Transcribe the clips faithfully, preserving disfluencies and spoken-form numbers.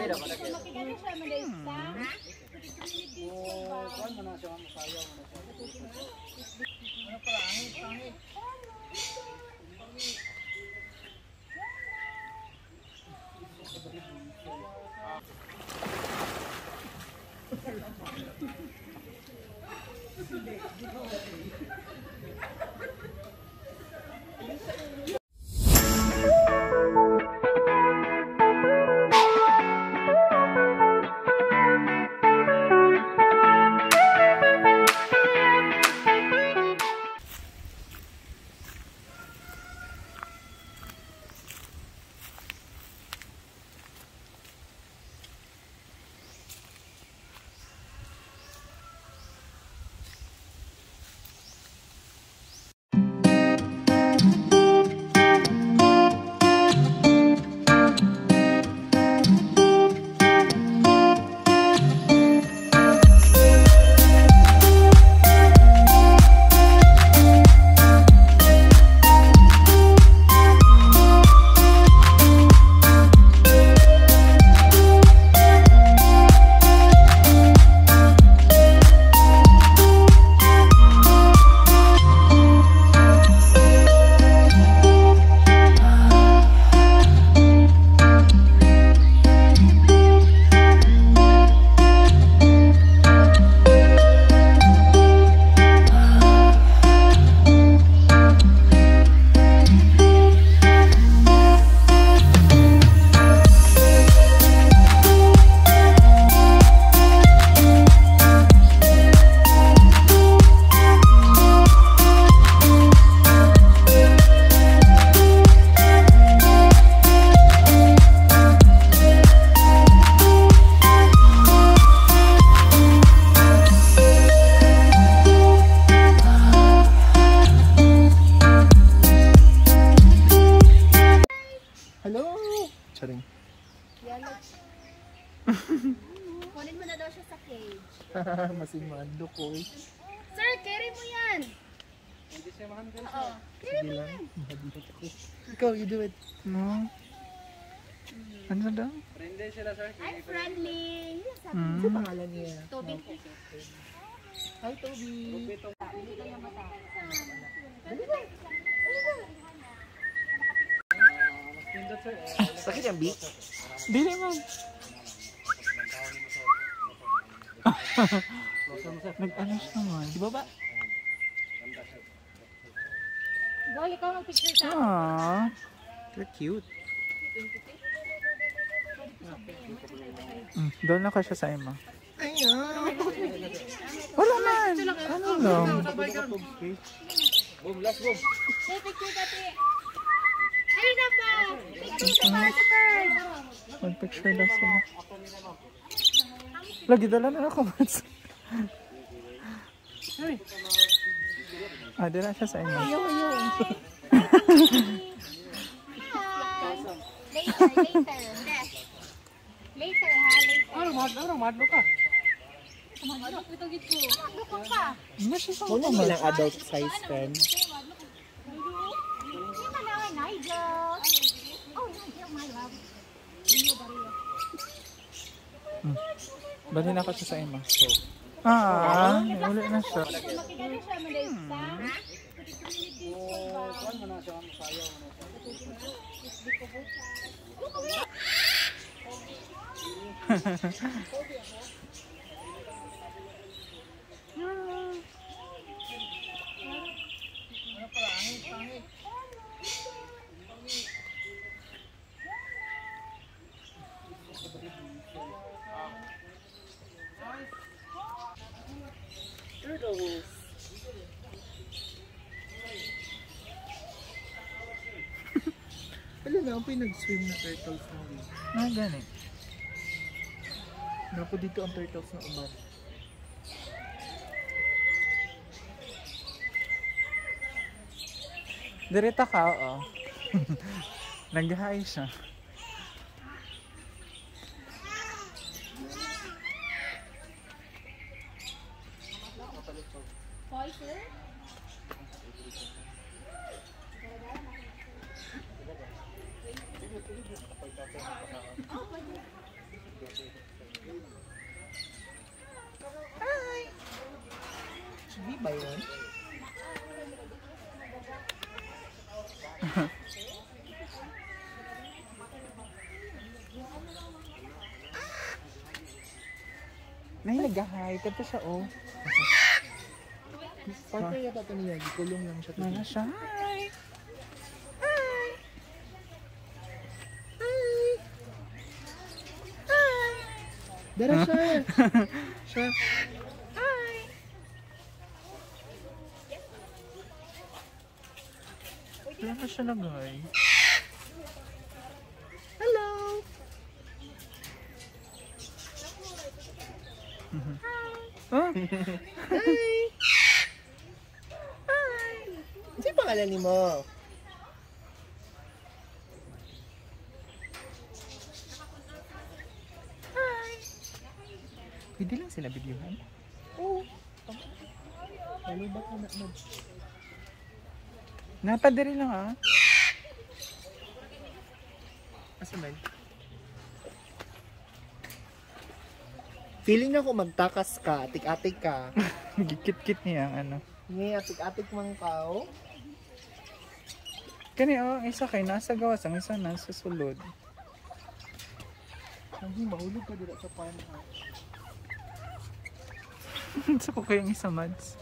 Makikita siya malaysa. Oh, kan mana siya makaya mo na siya. Ano pala angit, angit. Charing. Kunin mo na daw siya sa cage. Masimando ko eh. Sir, carry mo yan. Hindi siya mahandle. Oo. Carry mo yan. Ikaw, you do it. No? Ano daw? Friendly sila sir. Hi, friendly. Hmm. Ano pangalan niya? Toby. Hi, Toby. Rubito. Dito yung mata. Pindot sir. Sakit yung beak? Dili man. Nag-ano siya man. Di ba ba? Boy, ikaw mag-picture sa akin. Aww. They're cute. Mm, doon na ka siya sa ima. Ayan. Wala man. Ano lang? Boom, last boom. Hey, picture dati. Ay na ba? Picture sa para sa bird. Mag-picture daw sila. Lagi dala na ako. Ah, di na siya sa ima. Yo, yo. Later, later. Later, ha? Later. Ano, madlo, ano, madlo ka. Madlo, ito gito. Madlo ka pa. Hindi siya sa Muna mga. nilang adult size pen. Hindi ka na, Nigel. Oh, Nigel, my love. Bali na ako siya sa ima. So. Ah, uli na siya. Makikita siya malaysa. Oh, kan mana siya makaya mo na siya. Ano pala angit, angit. Turtles. Alam na, ako yung nag-swim na turtles na rin. Ah, gani. Napo dito ang turtles na umat. Direta ka, oo. Nag-hi siya. Poison? pa yun? Nay, nag-hi. Kato siya, oh. Partner yata ito niya. Gikulong lang siya. Mga siya. Hi! Dara siya. Siya. Wala na siya nag-hi. Hello! Oh, Hi! Ano yung pangalan ni mo? pwede lang sila videohan. Oo. Ano ba ka na mag... Napadari lang, ah. Asa man? Feeling na ko magtakas ka, atik-atik ka. Gikit-kit niya ang ano. Ngay atik-atik mang tao. Kani, oh, isa kay nasa gawas, ang isa nasa sulod. Hindi, mahulog ka dito sa farmhouse. Sa ko kayong isa, Mads.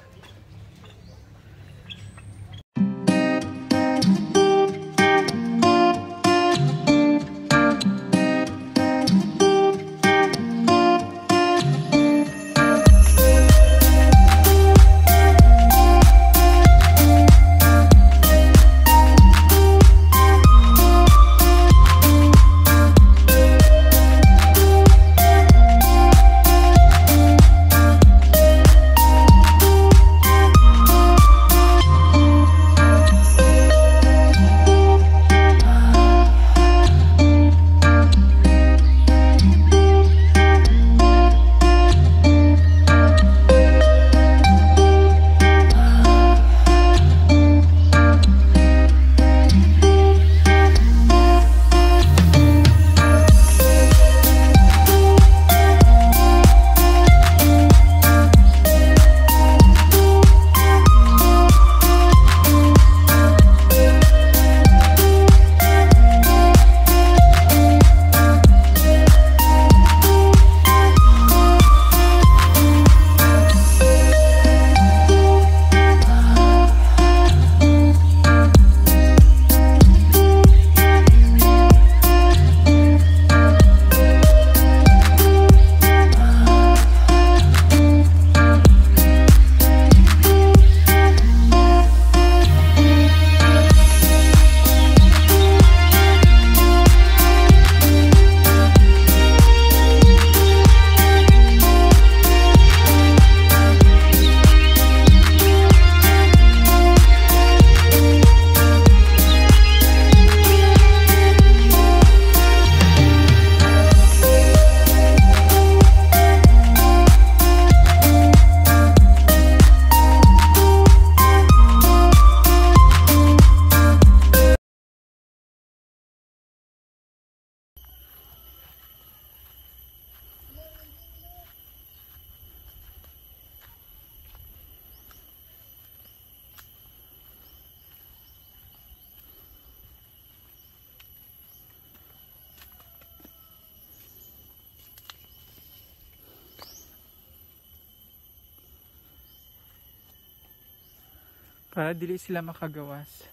Para dili sila makagawas.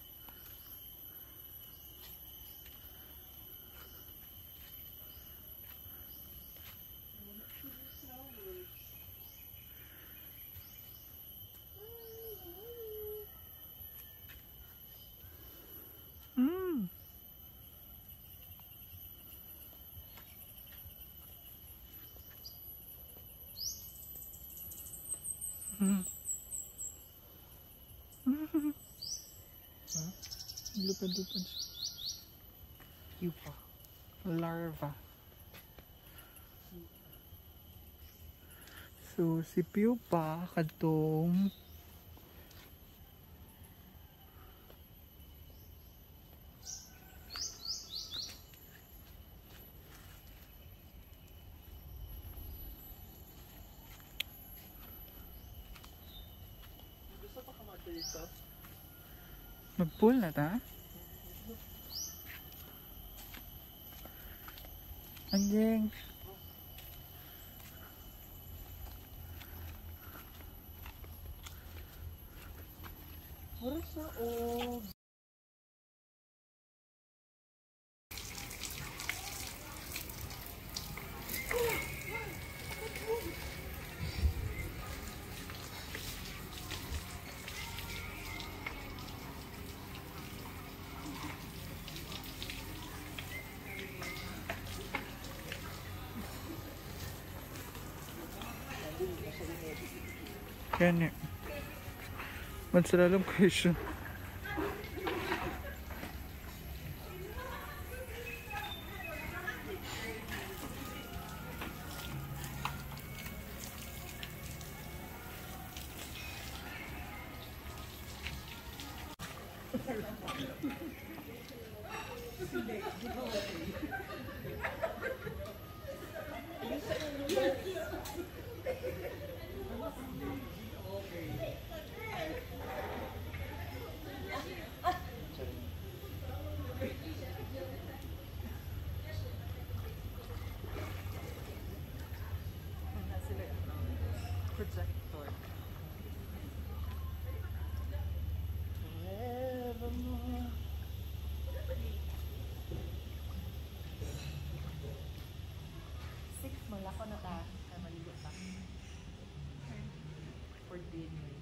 Mm. Mm. Huh? Lupad-lupad siya. Pupa. Larva. So, si pupa kadtong dito. Mag-pool na ta? Anjing. Para sa o. Yani. Mansalalam kayo siya. Projector. Forevermore. Six, malako na ta. Kaya maligo pa. For dinner.